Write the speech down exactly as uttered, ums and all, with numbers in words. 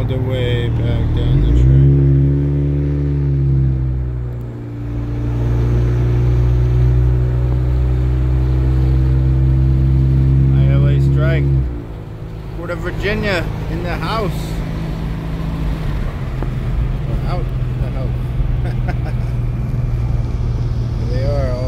all the way back down the train. I L A strike. Port of Virginia in the house. Or out the house. There they are.